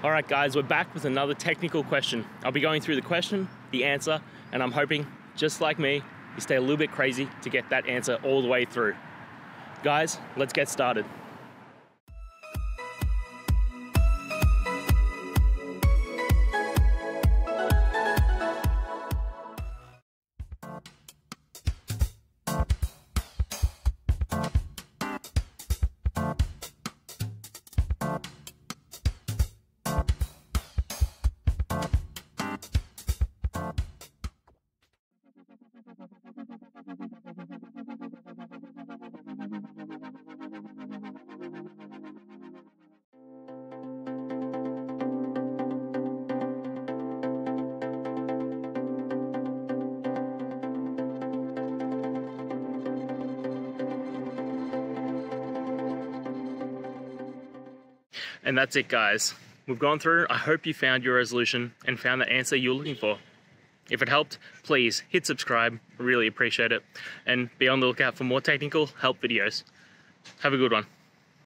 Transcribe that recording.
All right guys, we're back with another technical question. I'll be going through the question, the answer, and I'm hoping, just like me, you stay a little bit crazy to get that answer all the way through. Guys, let's get started. And that's it guys. We've gone through. I hope you found your resolution and found the answer you're looking for. If it helped, please hit subscribe. I really appreciate it. And be on the lookout for more technical help videos. Have a good one.